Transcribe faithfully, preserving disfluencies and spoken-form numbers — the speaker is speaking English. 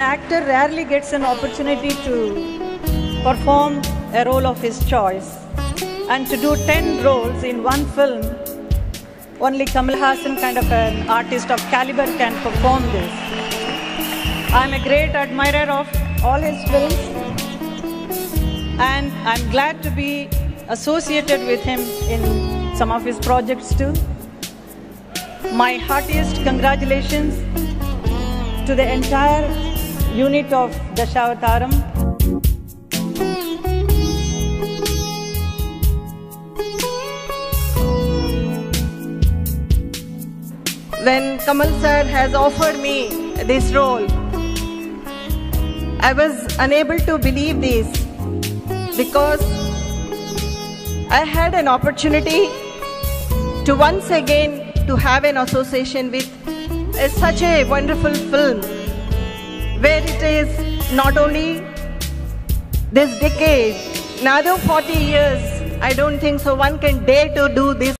Actor rarely gets an opportunity to perform a role of his choice, and to do ten roles in one film, only Kamal Haasan, kind of an artist of caliber, can perform this. I'm a great admirer of all his films, and I'm glad to be associated with him in some of his projects too. My heartiest congratulations to the entire unit of Dashavataram. When Kamal sir has offered me this role, I was unable to believe this because I had an opportunity to once again to have an association with uh, such a wonderful film, where it is not only this decade, another forty years, I don't think so one can dare to do this.